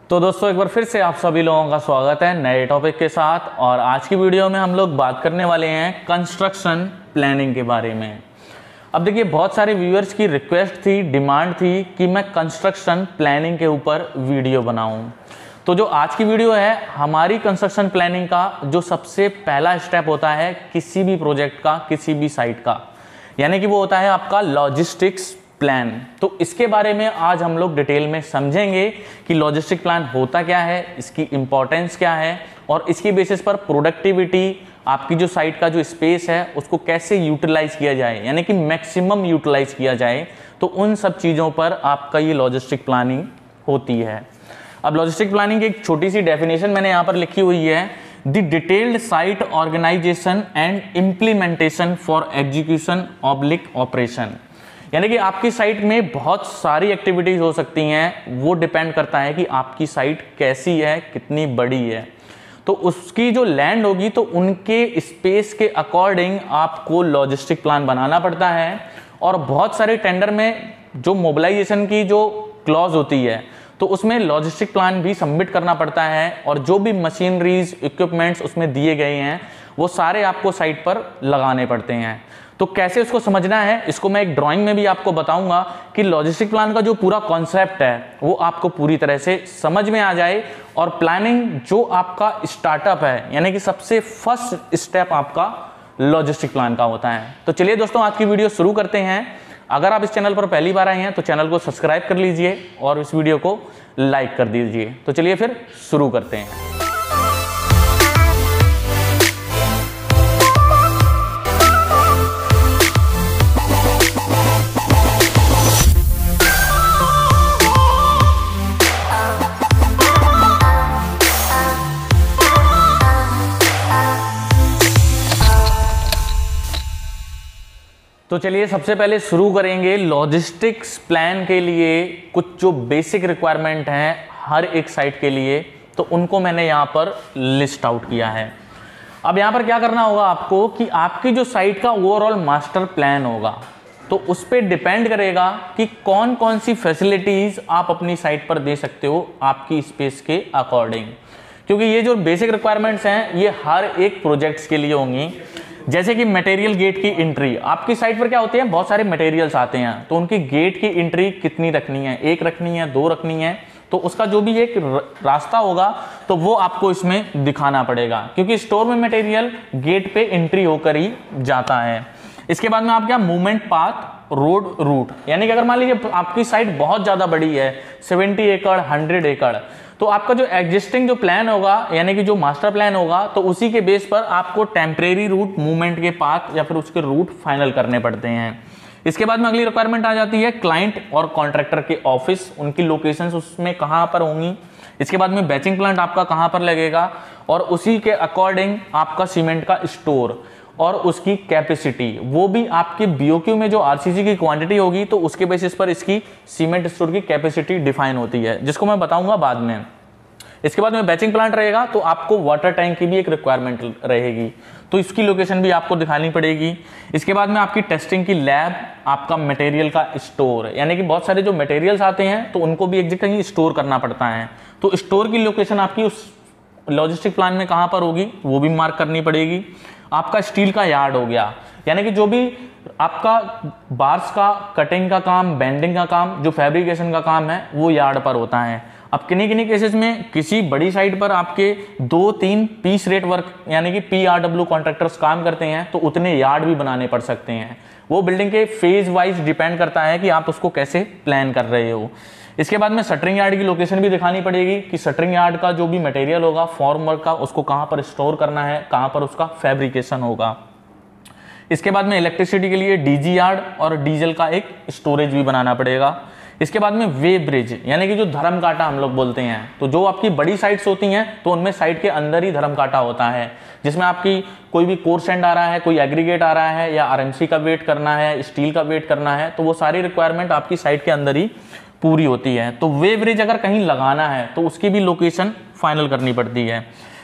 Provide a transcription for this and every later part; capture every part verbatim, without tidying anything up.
तो दोस्तों एक बार फिर से आप सभी लोगों का स्वागत है नए टॉपिक के साथ। और आज की वीडियो में हम लोग बात करने वाले हैं कंस्ट्रक्शन प्लानिंग के बारे में। अब देखिए, बहुत सारे व्यूअर्स की रिक्वेस्ट थी, डिमांड थी कि मैं कंस्ट्रक्शन प्लानिंग के ऊपर वीडियो बनाऊं। तो जो आज की वीडियो है हमारी कंस्ट्रक्शन प्लानिंग का जो सबसे पहला स्टेप होता है किसी भी प्रोजेक्ट का, किसी भी साइट का, यानी कि वो होता है आपका लॉजिस्टिक्स प्लान। तो इसके बारे में आज हम लोग डिटेल में समझेंगे कि लॉजिस्टिक प्लान होता क्या है, इसकी इंपॉर्टेंस क्या है और इसकी बेसिस पर प्रोडक्टिविटी, आपकी जो साइट का जो स्पेस है उसको कैसे यूटिलाइज किया जाए, यानी कि मैक्सिमम यूटिलाइज किया जाए। तो उन सब चीज़ों पर आपका ये लॉजिस्टिक प्लानिंग होती है। अब लॉजिस्टिक प्लानिंग की एक छोटी सी डेफिनेशन मैंने यहाँ पर लिखी हुई है, the detailed site organisation and implementation for execution oblique operation. यानी कि आपकी साइट में बहुत सारी एक्टिविटीज हो सकती हैं, वो डिपेंड करता है कि आपकी साइट कैसी है, कितनी बड़ी है। तो उसकी जो लैंड होगी तो उनके स्पेस के अकॉर्डिंग आपको लॉजिस्टिक प्लान बनाना पड़ता है। और बहुत सारे टेंडर में जो मोबिलाइजेशन की जो क्लॉज होती है तो उसमें लॉजिस्टिक प्लान भी सबमिट करना पड़ता है। और जो भी मशीनरीज, इक्विपमेंट्स उसमें दिए गए हैं वो सारे आपको साइट पर लगाने पड़ते हैं। तो कैसे उसको समझना है, इसको मैं एक ड्राइंग में भी आपको बताऊंगा कि लॉजिस्टिक प्लान का जो पूरा कॉन्सेप्ट है वो आपको पूरी तरह से समझ में आ जाए। और प्लानिंग जो आपका स्टार्टअप है, यानी कि सबसे फर्स्ट स्टेप आपका लॉजिस्टिक प्लान का होता है। तो चलिए दोस्तों, आज की वीडियो शुरू करते हैं। अगर आप इस चैनल पर पहली बार आए हैं तो चैनल को सब्सक्राइब कर लीजिए और इस वीडियो को लाइक कर दीजिए। तो चलिए फिर शुरू करते हैं। तो चलिए सबसे पहले शुरू करेंगे लॉजिस्टिक्स प्लान के लिए कुछ जो बेसिक रिक्वायरमेंट हैं हर एक साइट के लिए, तो उनको मैंने यहाँ पर लिस्ट आउट किया है। अब यहाँ पर क्या करना होगा आपको कि आपकी जो साइट का ओवरऑल मास्टर प्लान होगा तो उस पर डिपेंड करेगा कि कौन कौन सी फैसिलिटीज़ आप अपनी साइट पर दे सकते हो आपकी स्पेस के अकॉर्डिंग। क्योंकि ये जो बेसिक रिक्वायरमेंट्स हैं ये हर एक प्रोजेक्ट्स के लिए होंगी। जैसे कि मटेरियल गेट की एंट्री, आपकी साइट पर क्या होते हैं, बहुत सारे मटेरियल्स आते हैं तो उनकी गेट की एंट्री कितनी रखनी है, एक रखनी है, दो रखनी है, तो उसका जो भी एक रास्ता होगा तो वो आपको इसमें दिखाना पड़ेगा। क्योंकि स्टोर में मटेरियल गेट पे एंट्री होकर ही जाता है। इसके बाद में आप क्या, मूवमेंट पाथ, रोड रूट, यानी कि अगर मान लीजिए आपकी साइट बहुत ज़्यादा बड़ी है, सत्तर एकड़, सौ एकड़, तो आपका जो एग्जिस्टिंग जो प्लान होगा यानी कि जो मास्टर प्लान होगा तो उसी के बेस पर आपको टेम्परेरी रूट, मूवमेंट के पाथ या फिर उसके रूट फाइनल करने पड़ते हैं। इसके बाद में अगली रिक्वायरमेंट आ जाती है क्लाइंट और कॉन्ट्रैक्टर के ऑफिस, उनकी लोकेशंस उसमें कहाँ पर होंगी। इसके बाद में बैचिंग प्लांट आपका कहाँ पर लगेगा और उसी के अकॉर्डिंग आपका सीमेंट का स्टोर और उसकी कैपेसिटी, वो भी आपके बीओक्यू में जो आरसीसी की क्वांटिटी होगी तो उसके बेसिस पर इसकी सीमेंट स्टोर की कैपेसिटी डिफाइन होती है, जिसको मैं बताऊंगा बाद में। इसके बाद में बैचिंग प्लांट रहेगा तो आपको वाटर टैंक की भी एक रिक्वायरमेंट रहेगी, तो इसकी लोकेशन भी आपको दिखानी पड़ेगी। इसके बाद में आपकी टेस्टिंग की लैब, आपका मटेरियल का स्टोर, यानी कि बहुत सारे जो मटेरियल्स आते हैं तो उनको भी एक जगह कहीं स्टोर करना पड़ता है, तो स्टोर की लोकेशन आपकी उस लॉजिस्टिक प्लान में कहाँ पर होगी वो भी मार्क करनी पड़ेगी। आपका स्टील का यार्ड हो गया, यानी कि जो भी आपका बार्स का कटिंग का काम, बेंडिंग का काम, जो फैब्रिकेशन का काम है वो यार्ड पर होता है। अब किन्हीं किन्हीं केसेस में किसी बड़ी साइट पर आपके दो तीन पीस रेट वर्क यानी कि पी आर डब्ल्यू कॉन्ट्रैक्टर्स काम करते हैं तो उतने यार्ड भी बनाने पड़ सकते हैं। वो बिल्डिंग के फेज वाइज डिपेंड करता है कि आप उसको कैसे प्लान कर रहे हो। इसके बाद में शटरिंग यार्ड की लोकेशन भी दिखानी पड़ेगी कि शटरिंग यार्ड का जो भी मटेरियल होगा फॉर्म वर्क का उसको कहाँ पर स्टोर करना है, कहाँ पर उसका फैब्रिकेशन होगा। इसके बाद में इलेक्ट्रिसिटी के लिए डीजी यार्ड और डीजल का एक स्टोरेज भी बनाना पड़ेगा। इसके बाद में वे ब्रिज, यानी कि जो धर्म कांटा हम लोग बोलते हैं, तो जो आपकी बड़ी साइट्स होती हैं तो उनमें साइट के अंदर ही धर्म कांटा होता है, जिसमें आपकी कोई भी कोर सैंड आ रहा है, कोई एग्रीगेट आ रहा है या आरएमसी का वेट करना है, स्टील का वेट करना है, तो वो सारी रिक्वायरमेंट आपकी साइट के अंदर ही पूरी होती है। तो वे ब्रिज अगर कहीं लगाना है तो उसकी भी लोकेशन फाइनल करनी पड़ती है।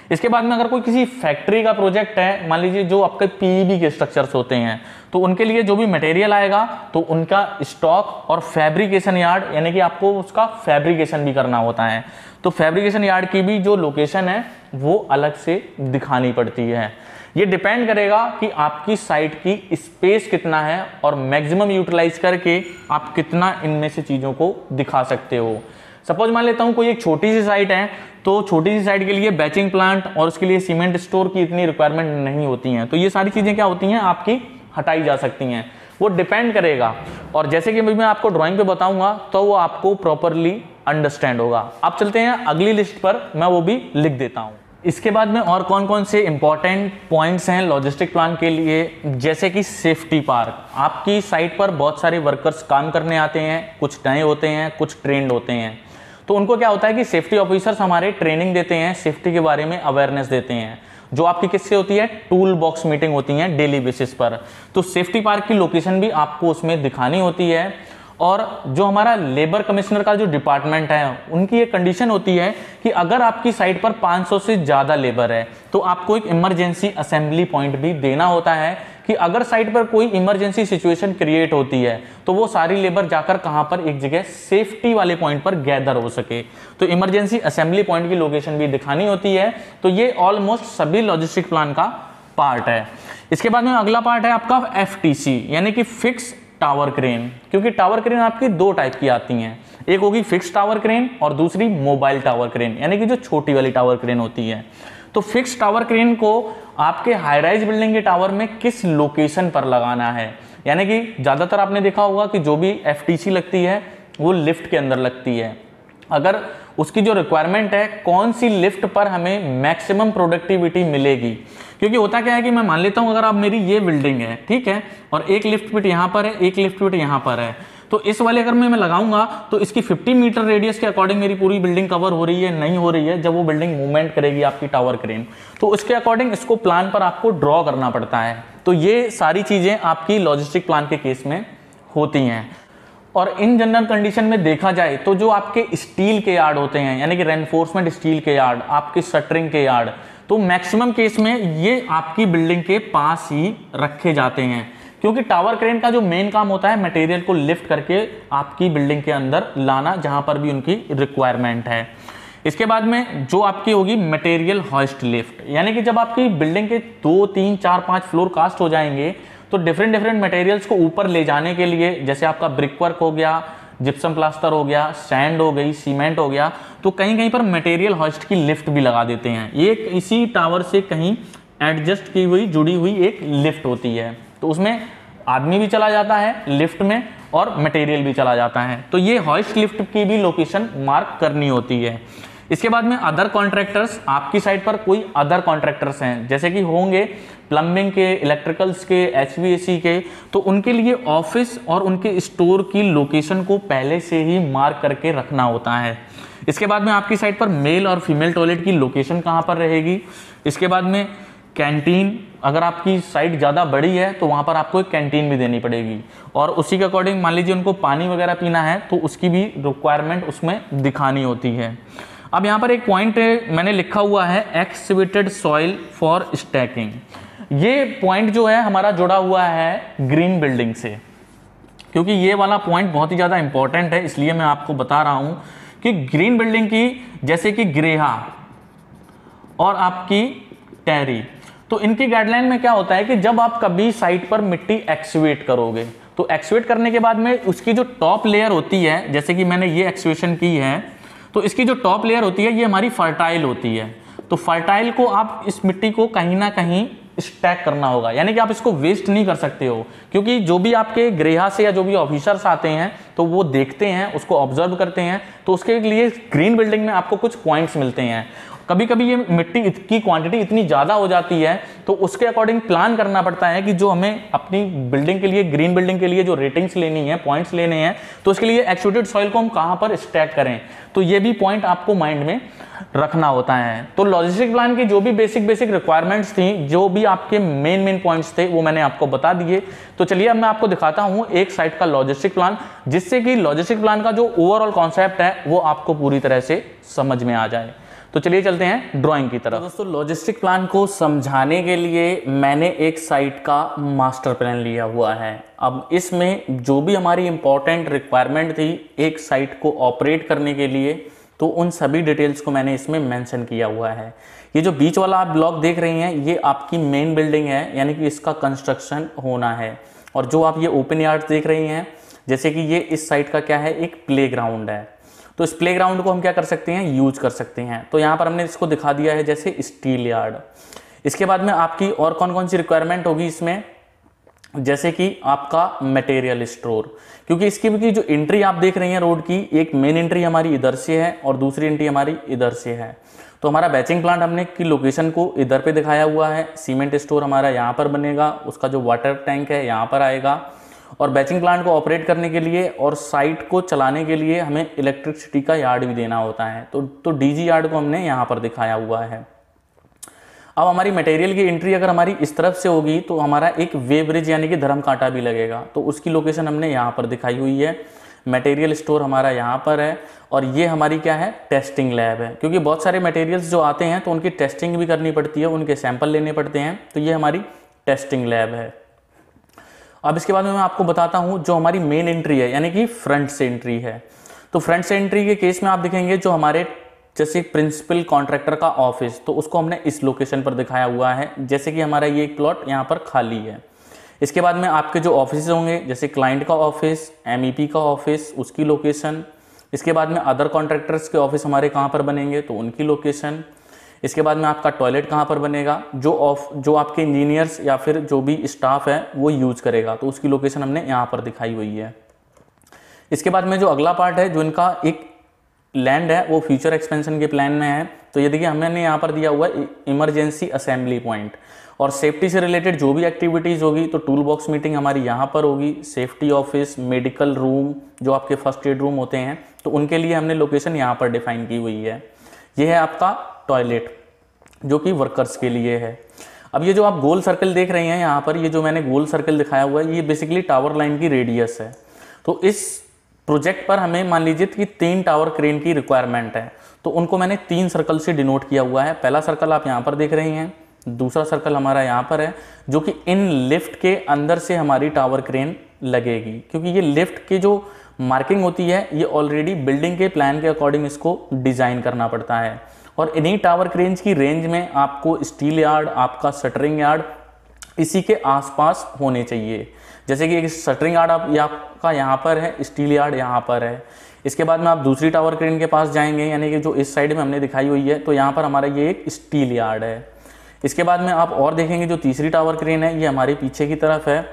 इसके बाद में अगर कोई किसी फैक्ट्री का प्रोजेक्ट है, मान लीजिए जो आपके पीईबी के स्ट्रक्चर्स होते हैं, तो उनके लिए जो भी मटेरियल आएगा तो उनका स्टॉक और फैब्रिकेशन यार्ड, यानी कि आपको उसका फैब्रिकेशन भी करना होता है, तो फैब्रिकेशन यार्ड की भी जो लोकेशन है वो अलग से दिखानी पड़ती है। ये डिपेंड करेगा कि आपकी साइट की स्पेस कितना है और मैक्सिमम यूटिलाइज करके आप कितना इनमें से चीज़ों को दिखा सकते हो। सपोज मान लेता हूँ कोई एक छोटी सी साइट है, तो छोटी सी साइट के लिए बैचिंग प्लांट और उसके लिए सीमेंट स्टोर की इतनी रिक्वायरमेंट नहीं होती हैं, तो ये सारी चीज़ें क्या होती हैं आपकी हटाई जा सकती हैं, वो डिपेंड करेगा। और जैसे कि मैं आपको ड्राइंग पे बताऊंगा तो वो आपको प्रॉपरली अंडरस्टैंड होगा। अब चलते हैं अगली लिस्ट पर, मैं वो भी लिख देता हूँ। इसके बाद में और कौन कौन से इंपॉर्टेंट पॉइंट्स हैं लॉजिस्टिक प्लान के लिए, जैसे कि सेफ्टी पार्क। आपकी साइट पर बहुत सारे वर्कर्स काम करने आते हैं, कुछ नए होते हैं, कुछ ट्रेंड होते हैं, तो उनको क्या होता है कि सेफ्टी ऑफिसर्स हमारे ट्रेनिंग देते हैं, सेफ्टी के बारे में अवेयरनेस देते हैं, जो आपकी किससे होती है, टूल बॉक्स मीटिंग होती है डेली बेसिस पर। तो सेफ्टी पार्क की लोकेशन भी आपको उसमें दिखानी होती है। और जो हमारा लेबर कमिश्नर का जो डिपार्टमेंट है, उनकी एक कंडीशन होती है कि अगर आपकी साइट पर पाँच सौ से ज़्यादा लेबर है तो आपको एक इमरजेंसी असेंबली पॉइंट भी देना होता है कि अगर साइट पर कोई इमरजेंसी सिचुएशन क्रिएट होती है तो वो सारी लेबर जाकर कहाँ पर, एक जगह सेफ्टी वाले पॉइंट पर गैदर हो सके। तो इमरजेंसी असेंबली पॉइंट की लोकेशन भी दिखानी होती है। तो ये ऑलमोस्ट सभी लॉजिस्टिक प्लान का पार्ट है। इसके बाद में अगला पार्ट है आपका एफ टी सी, यानी कि फिक्स टावर क्रेन, क्योंकि टावर क्रेन आपकी दो टाइप की आती हैं, एक होगी फिक्स टावर क्रेन और दूसरी मोबाइल टावर क्रेन, यानी कि जो छोटी वाली टावर क्रेन होती है। तो फिक्स टावर क्रेन को आपके हाई राइज बिल्डिंग के टावर में किस लोकेशन पर लगाना है, यानी कि ज़्यादातर आपने देखा होगा कि जो भी एफ टी सी लगती है वो लिफ्ट के अंदर लगती है। अगर उसकी जो रिक्वायरमेंट है कौन सी लिफ्ट पर हमें मैक्सिमम प्रोडक्टिविटी मिलेगी, क्योंकि होता क्या है कि मैं मान लेता हूं अगर आप मेरी ये बिल्डिंग है, ठीक है, और एक लिफ्ट पिट यहाँ पर है, एक लिफ्ट पिट यहाँ पर है, तो इस वाले अगर मैं मैं लगाऊंगा तो इसकी पचास मीटर रेडियस के अकॉर्डिंग मेरी पूरी बिल्डिंग कवर हो रही है, नहीं हो रही है। जब वो बिल्डिंग मूवमेंट करेगी आपकी टावर क्रेन, तो उसके अकॉर्डिंग इसको प्लान पर आपको ड्रॉ करना पड़ता है। तो ये सारी चीज़ें आपकी लॉजिस्टिक प्लान के केस में होती हैं। और इन जनरल कंडीशन में देखा जाए तो जो आपके स्टील के यार्ड होते हैं, यानी कि रेनफोर्समेंट स्टील के यार्ड, आपके शटरिंग के यार्ड, तो मैक्सिमम केस में ये आपकी बिल्डिंग के पास ही रखे जाते हैं, क्योंकि टावर क्रेन का जो मेन काम होता है मटेरियल को लिफ्ट करके आपकी बिल्डिंग के अंदर लाना, जहां पर भी उनकी रिक्वायरमेंट है। इसके बाद में जो आपकी होगी मटेरियल हॉइस्ट लिफ्ट, यानी कि जब आपकी बिल्डिंग के दो तीन चार पाँच फ्लोर कास्ट हो जाएंगे तो डिफरेंट डिफरेंट मटेरियल्स को ऊपर ले जाने के लिए, जैसे आपका ब्रिक वर्क हो गया, जिप्सम प्लास्टर हो गया, सैंड हो गई, सीमेंट हो गया, तो कहीं कहीं पर मटेरियल हॉइस्ट की लिफ्ट भी लगा देते हैं। ये इसी टावर से कहीं एडजस्ट की हुई जुड़ी हुई एक लिफ्ट होती है, तो उसमें आदमी भी चला जाता है लिफ्ट में और मटेरियल भी चला जाता है। तो ये हॉइस्ट लिफ्ट की भी लोकेशन मार्क करनी होती है। इसके बाद में अदर कॉन्ट्रैक्टर्स, आपकी साइट पर कोई अदर कॉन्ट्रैक्टर्स हैं जैसे कि होंगे प्लम्बिंग के, इलेक्ट्रिकल्स के, एच वी ए सी के, तो उनके लिए ऑफिस और उनके स्टोर की लोकेशन को पहले से ही मार्क करके रखना होता है। इसके बाद में आपकी साइट पर मेल और फीमेल टॉयलेट की लोकेशन कहाँ पर रहेगी। इसके बाद में कैंटीन, अगर आपकी साइट ज़्यादा बड़ी है तो वहाँ पर आपको एक कैंटीन भी देनी पड़ेगी, और उसी के अकॉर्डिंग मान लीजिए उनको पानी वगैरह पीना है तो उसकी भी रिक्वायरमेंट उसमें दिखानी होती है। अब यहाँ पर एक पॉइंट मैंने लिखा हुआ है एक्सकेवेटेड सॉइल फॉर स्टैकिंग। ये पॉइंट जो है हमारा जुड़ा हुआ है ग्रीन बिल्डिंग से, क्योंकि ये वाला पॉइंट बहुत ही ज़्यादा इंपॉर्टेंट है, इसलिए मैं आपको बता रहा हूँ कि ग्रीन बिल्डिंग की, जैसे कि ग्रेहा और आपकी टेरी, तो इनकी गाइडलाइन में क्या होता है कि जब आप कभी साइट पर मिट्टी एक्सकेवेट करोगे तो एक्सकेवेट करने के बाद में उसकी जो टॉप लेयर होती है, जैसे कि मैंने ये एक्सकेवेशन की है, तो इसकी जो टॉप लेयर होती है ये हमारी फर्टाइल होती है। तो फर्टाइल को आप इस मिट्टी को कहीं ना कहीं स्टैक करना होगा, यानी कि आप इसको वेस्ट नहीं कर सकते हो, क्योंकि जो भी आपके ग्रेहा से या जो भी ऑफिसर्स आते हैं तो वो देखते हैं, उसको ऑब्जर्व करते हैं, तो उसके लिए ग्रीन बिल्डिंग में आपको कुछ पॉइंट्स मिलते हैं। कभी कभी ये मिट्टी की क्वांटिटी इतनी ज़्यादा हो जाती है तो उसके अकॉर्डिंग प्लान करना पड़ता है कि जो हमें अपनी बिल्डिंग के लिए, ग्रीन बिल्डिंग के लिए जो रेटिंग्स लेनी है, पॉइंट्स लेने हैं, तो उसके लिए एक्सकेवेटेड सॉइल को हम कहाँ पर स्टैक करें, तो ये भी पॉइंट आपको माइंड में रखना होता है। तो लॉजिस्टिक प्लान की जो भी बेसिक बेसिक रिक्वायरमेंट्स थी, जो भी आपके मेन मेन पॉइंट्स थे, वो मैंने आपको बता दिए। तो चलिए अब मैं आपको दिखाता हूँ एक साइट का लॉजिस्टिक प्लान, जिससे कि लॉजिस्टिक प्लान का जो ओवरऑल कॉन्सेप्ट है वो आपको पूरी तरह से समझ में आ जाए। तो चलिए चलते हैं ड्राइंग की तरफ। तो दोस्तों लॉजिस्टिक प्लान को समझाने के लिए मैंने एक साइट का मास्टर प्लान लिया हुआ है। अब इसमें जो भी हमारी इंपॉर्टेंट रिक्वायरमेंट थी एक साइट को ऑपरेट करने के लिए, तो उन सभी डिटेल्स को मैंने इसमें मेंशन किया हुआ है। ये जो बीच वाला आप ब्लॉक देख रहे हैं ये आपकी मेन बिल्डिंग है, यानी कि इसका कंस्ट्रक्शन होना है। और जो आप ये ओपन यार्ड देख रही हैं, जैसे कि ये इस साइट का क्या है, एक प्लेग्राउंड है। तो इस प्लेग्राउंड को हम क्या कर सकते हैं, यूज कर सकते हैं। तो यहाँ पर हमने इसको दिखा दिया है जैसे स्टील यार्ड। इसके बाद में आपकी और कौन कौन सी रिक्वायरमेंट होगी इसमें, जैसे कि आपका मटेरियल स्टोर, क्योंकि इसकी भी जो एंट्री आप देख रही हैं रोड की, एक मेन एंट्री हमारी इधर से है और दूसरी एंट्री हमारी इधर से है। तो हमारा बैचिंग प्लांट हमने की लोकेशन को इधर पे दिखाया हुआ है। सीमेंट स्टोर हमारा यहाँ पर बनेगा, उसका जो वाटर टैंक है यहाँ पर आएगा। और बैचिंग प्लांट को ऑपरेट करने के लिए और साइट को चलाने के लिए हमें इलेक्ट्रिसिटी का यार्ड भी देना होता है। तो तो डीजी यार्ड को हमने यहाँ पर दिखाया हुआ है। अब हमारी मटेरियल की एंट्री अगर हमारी इस तरफ से होगी तो हमारा एक वे ब्रिज यानी कि धर्म कांटा भी लगेगा, तो उसकी लोकेशन हमने यहाँ पर दिखाई हुई है। मटेरियल स्टोर हमारा यहाँ पर है और ये हमारी क्या है, टेस्टिंग लैब है, क्योंकि बहुत सारे मटेरियल्स जो आते हैं तो उनकी टेस्टिंग भी करनी पड़ती है, उनके सैंपल लेने पड़ते हैं। तो ये हमारी टेस्टिंग लैब है। अब इसके बाद में मैं आपको बताता हूँ जो हमारी मेन एंट्री है, यानी कि फ्रंट से एंट्री है। तो फ्रंट से एंट्री के केस में आप देखेंगे जो हमारे जैसे प्रिंसिपल कॉन्ट्रैक्टर का ऑफिस, तो उसको हमने इस लोकेशन पर दिखाया हुआ है। जैसे कि हमारा ये एक प्लॉट यहाँ पर खाली है। इसके बाद में आपके जो ऑफिस होंगे, जैसे क्लाइंट का ऑफिस, एमईपी का ऑफिस, उसकी लोकेशन। इसके बाद में अदर कॉन्ट्रैक्टर्स के ऑफिस हमारे कहाँ पर बनेंगे, तो उनकी लोकेशन। इसके बाद में आपका टॉयलेट कहाँ पर बनेगा, जो ऑफ जो आपके इंजीनियर्स या फिर जो भी स्टाफ है वो यूज करेगा, तो उसकी लोकेशन हमने यहाँ पर दिखाई हुई है। इसके बाद में जो अगला पार्ट है, जो इनका एक लैंड है वो फ्यूचर एक्सपेंशन के प्लान में है। तो ये देखिए हमने यहाँ पर दिया हुआ है इमरजेंसी असेंबली पॉइंट। और सेफ्टी से रिलेटेड जो भी एक्टिविटीज़ होगी तो टूल बॉक्स मीटिंग हमारी यहाँ पर होगी। सेफ्टी ऑफिस, मेडिकल रूम, जो आपके फर्स्ट एड रूम होते हैं, तो उनके लिए हमने लोकेशन यहाँ पर डिफाइन की हुई है। ये है आपका टॉयलेट जो कि वर्कर्स के लिए है। अब ये जो आप गोल सर्कल देख रहे हैं यहाँ पर, ये जो मैंने गोल सर्कल दिखाया हुआ है, ये बेसिकली टावर लाइन की रेडियस है। तो इस प्रोजेक्ट पर हमें मान लीजिए कि तीन टावर क्रेन की रिक्वायरमेंट है, तो उनको मैंने तीन सर्कल से डिनोट किया हुआ है। पहला सर्कल आप यहाँ पर देख रहे हैं, दूसरा सर्कल हमारा यहाँ पर है, जो कि इन लिफ्ट के अंदर से हमारी टावर क्रेन लगेगी, क्योंकि ये लिफ्ट की जो मार्किंग होती है ये ऑलरेडी बिल्डिंग के प्लान के अकॉर्डिंग इसको डिज़ाइन करना पड़ता है। और इन्हीं टावर क्रेन्स की रेंज में आपको स्टील यार्ड, आपका शटरिंग यार्ड इसी के आसपास होने चाहिए। जैसे कि एक शटरिंग यार्ड आप आपका यहाँ पर है, स्टील यार्ड यहाँ पर है। इसके बाद में आप दूसरी टावर क्रेन के पास जाएंगे, यानी कि जो इस साइड में हमने दिखाई हुई है, तो यहाँ पर हमारा ये एक स्टील यार्ड है। इसके बाद में आप और देखेंगे जो तीसरी टावर क्रेन है ये हमारे पीछे की तरफ है,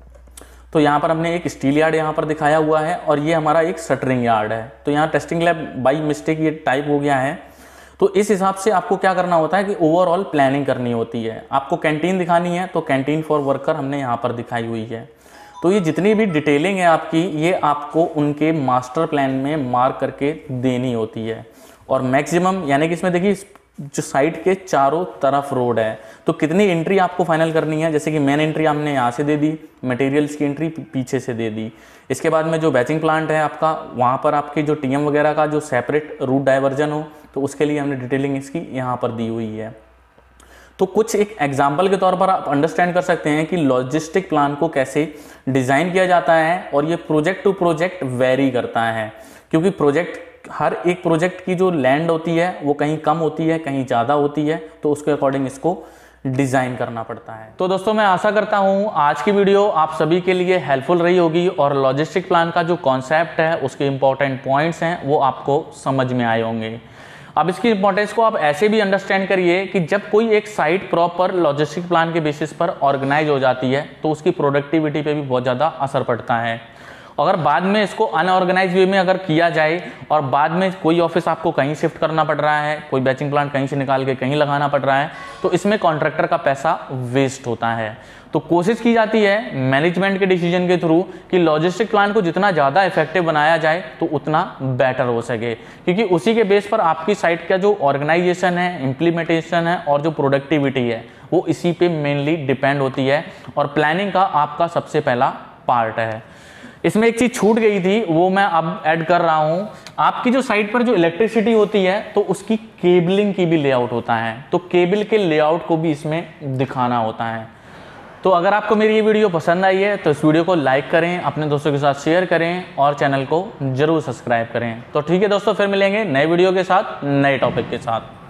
तो यहाँ पर हमने एक स्टील यार्ड यहाँ पर दिखाया हुआ है और ये हमारा एक शटरिंग यार्ड है। तो यहाँ टेस्टिंग लैब बाई मिस्टेक ये टाइप हो गया है। तो इस हिसाब से आपको क्या करना होता है कि ओवरऑल प्लानिंग करनी होती है। आपको कैंटीन दिखानी है तो कैंटीन फॉर वर्कर हमने यहाँ पर दिखाई हुई है। तो ये जितनी भी डिटेलिंग है आपकी, ये आपको उनके मास्टर प्लान में मार्क करके देनी होती है। और मैक्सिमम यानी कि इसमें देखिए जो साइट के चारों तरफ रोड है, तो कितनी एंट्री आपको फाइनल करनी है। जैसे कि मेन एंट्री हमने यहाँ से दे दी, मटेरियल्स की एंट्री पीछे से दे दी। इसके बाद में जो बैचिंग प्लांट है आपका, वहाँ पर आपके जो टीएम वगैरह का जो सेपरेट रूट डाइवर्जन हो, तो उसके लिए हमने डिटेलिंग इसकी यहाँ पर दी हुई है। तो कुछ एक एग्जाम्पल के तौर पर आप अंडरस्टैंड कर सकते हैं कि लॉजिस्टिक प्लान को कैसे डिज़ाइन किया जाता है। और ये प्रोजेक्ट टू प्रोजेक्ट वेरी करता है, क्योंकि प्रोजेक्ट हर एक प्रोजेक्ट की जो लैंड होती है वो कहीं कम होती है, कहीं ज़्यादा होती है, तो उसके अकॉर्डिंग इसको डिज़ाइन करना पड़ता है। तो दोस्तों मैं आशा करता हूँ आज की वीडियो आप सभी के लिए हेल्पफुल रही होगी और लॉजिस्टिक प्लान का जो कॉन्सेप्ट है उसके इंपॉर्टेंट पॉइंट्स हैं वो आपको समझ में आए होंगे। अब इसकी इंपॉर्टेंस को आप ऐसे भी अंडरस्टैंड करिए कि जब कोई एक साइट प्रॉपर लॉजिस्टिक प्लान के बेसिस पर ऑर्गेनाइज हो जाती है तो उसकी प्रोडक्टिविटी पे भी बहुत ज़्यादा असर पड़ता है। अगर बाद में इसको अनऑर्गेनाइज वे में अगर किया जाए और बाद में कोई ऑफिस आपको कहीं शिफ्ट करना पड़ रहा है, कोई बैचिंग प्लांट कहीं से निकाल के कहीं लगाना पड़ रहा है, तो इसमें कॉन्ट्रैक्टर का पैसा वेस्ट होता है। तो कोशिश की जाती है मैनेजमेंट के डिसीजन के थ्रू कि लॉजिस्टिक प्लान को जितना ज़्यादा इफेक्टिव बनाया जाए तो उतना बेटर हो सके, क्योंकि उसी के बेस पर आपकी साइट का जो ऑर्गेनाइजेशन है, इम्प्लीमेंटेशन है और जो प्रोडक्टिविटी है वो इसी पे मेनली डिपेंड होती है और प्लानिंग का आपका सबसे पहला पार्ट है। इसमें एक चीज़ छूट गई थी, वो मैं अब ऐड कर रहा हूँ। आपकी जो साइट पर जो इलेक्ट्रिसिटी होती है तो उसकी केबलिंग की भी लेआउट होता है, तो केबल के लेआउट को भी इसमें दिखाना होता है। तो अगर आपको मेरी ये वीडियो पसंद आई है तो इस वीडियो को लाइक करें, अपने दोस्तों के साथ शेयर करें और चैनल को जरूर सब्सक्राइब करें। तो ठीक है दोस्तों, फिर मिलेंगे नए वीडियो के साथ, नए टॉपिक के साथ।